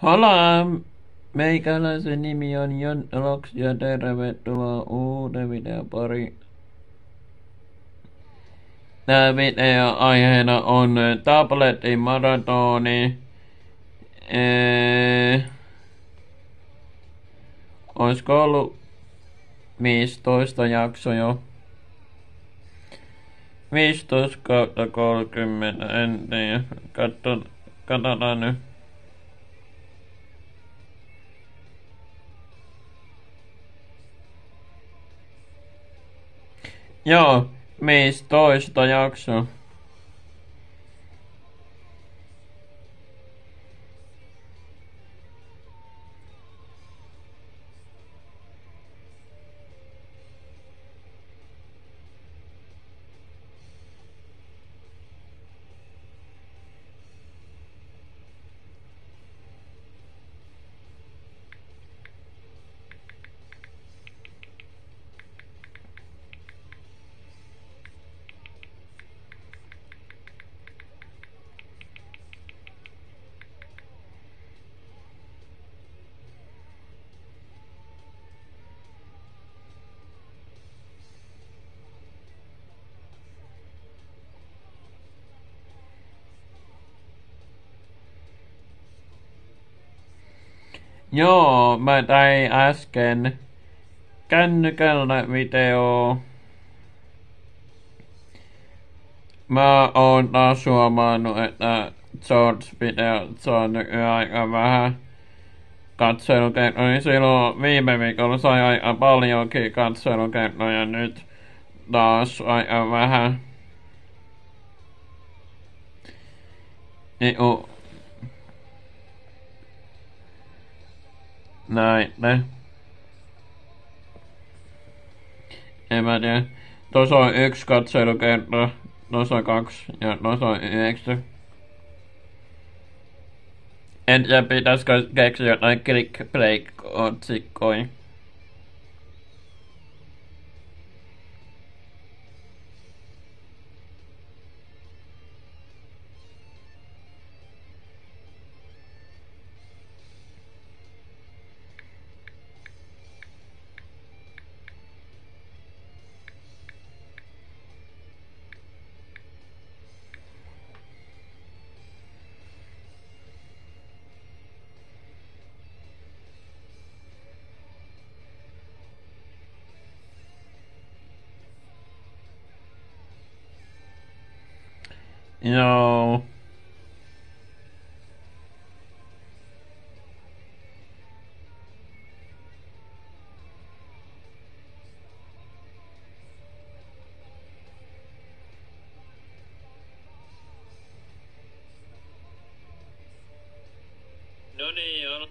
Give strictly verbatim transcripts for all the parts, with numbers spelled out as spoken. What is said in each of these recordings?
Hola, meikäläisen nimi on Jon Loks ja tervetuloa uuden videon pari. Tää video aiheena on tabletin maratoni. Ee, oisko ollut viisitoista jakso jo? viisitoista kautta kolmekymmentä, en tiedä. Katso, katsotaan nyt. Joo, viisitoista jakso. Joo, mä tein äsken kännykällä video. Mä oon taas huomannut, että shorts-videot on nykyään aika vähän katselukertoja. Silloin viime viikolla sai aika paljonkin katselukertoja, nyt taas aika vähän. Niinku näitä. En mä tiedä. Tuossa on yksi katselukerta, tuossa on kaksi ja tuossa on yhdeksän. En tiedä, pitäisikö keksiä jotain clickbait-otsikkoja. Joo. No niin, joo.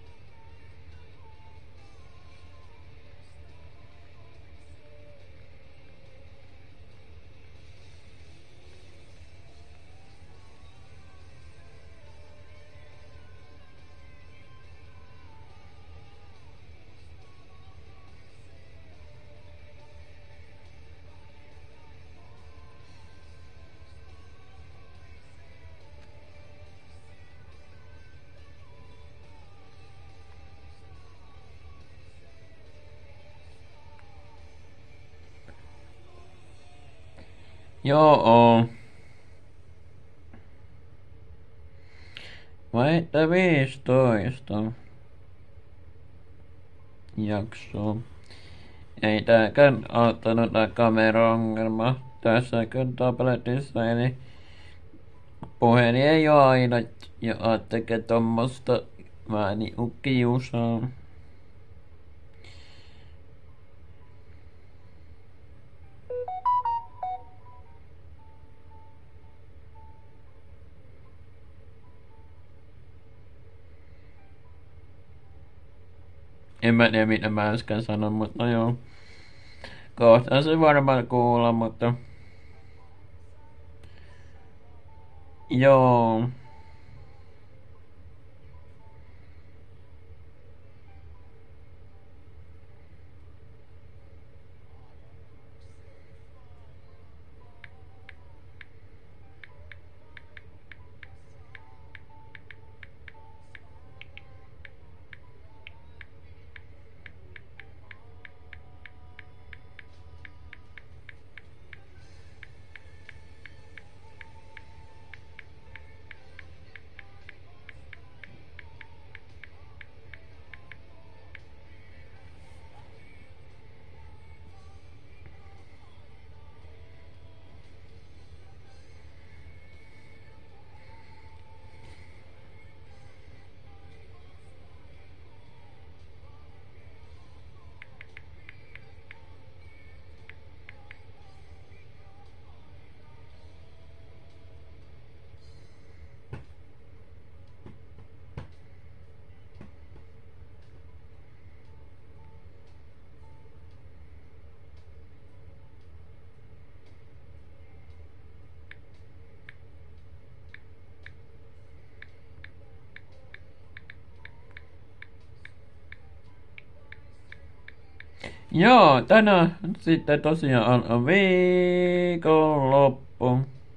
Joo. Vai että viisitoista jaksoa. Ei tääkään auttanut tää kamera-ongelma tässäkään tabletissa, eli puheli ei oo aina ja aattekö tommosta vähän niinku kiusaa. En mä tiedä mitä mä äsken sanon, mutta no joo. Kohta se varmaan kuulla, mutta joo. Joo, tänään sitten tosiaan on viikonloppu.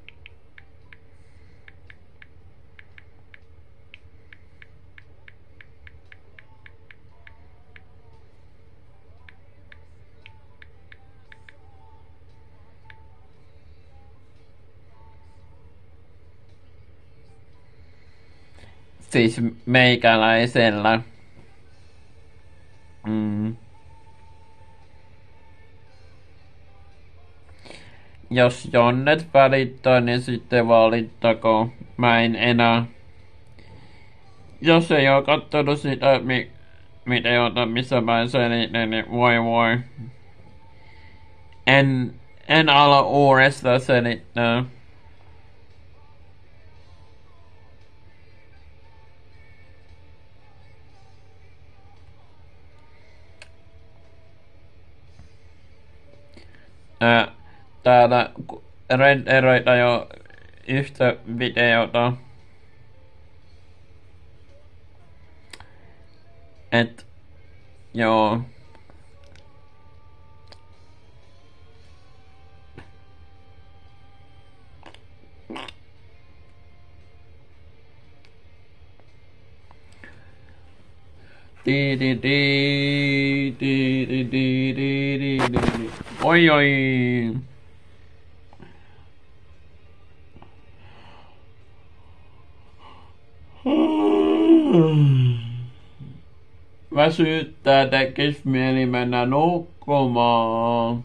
Siis meikäläisellä. Mm. Jos Jonnet välittää, niin sitten valittako. Mä en enää. Jos ei oo kattonut sitä mi- videota, missä mä selitin, niin voi voi. En, en ala uudestaan selittää. Ää, täällä renderoita jo yhtä videota. Et joo. Di di di di di di di di di. Oi oi. Väsyttää, tekis mieli mennä nukkumaan.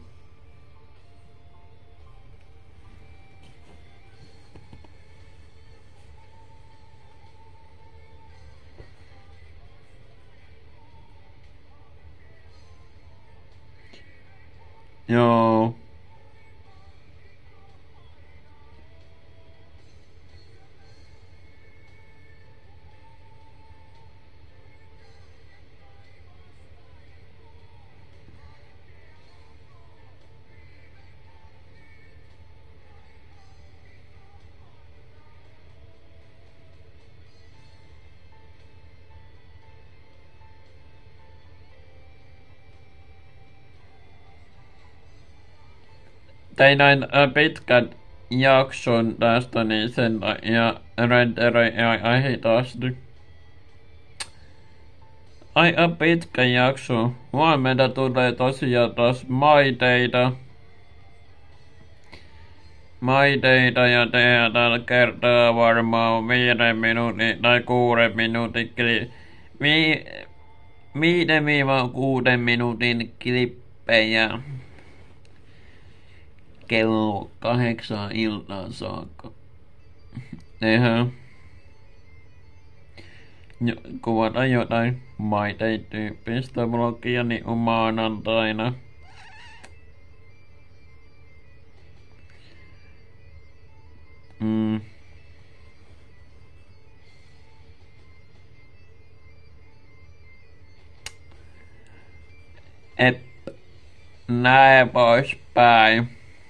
Joo. Tein näin äh, pitkän jakson tästä, niin sen ja renderoi ai hitaasti. Aika pitkä jakso. Huomenna tulee tosiaan taas maiteita. Maiteita ja tehdään tällä kertaa varmaan viiden minuutin tai kuuden minuutin kli... Vi... Viiden viiva kuuden minuutin klippejä. Kello kahdeksan iltaan saakka. Tehdään. Jo, kuvata jotain maite-tyyppistä vlogia niin on maanantaina. Mm. Et näin poispäin.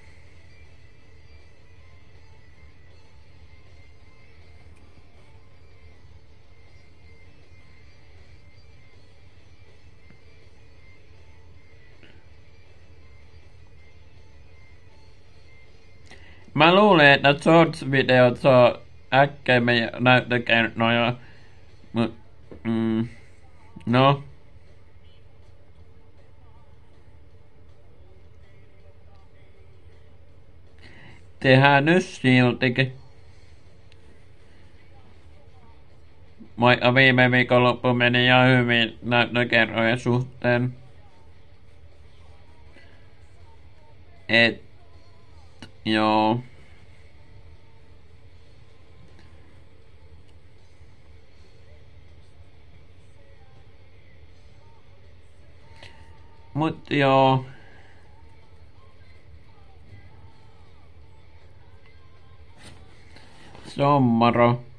Mä luulen, että shorts-videot saa äkkeimmin näyttökertoja. Mut, mm, no. Tehdään nyt siltikin. Vaikka viime viikonloppu meni ihan hyvin näyttökertojen suhteen. Et, joo. Mut joo. Sommaro.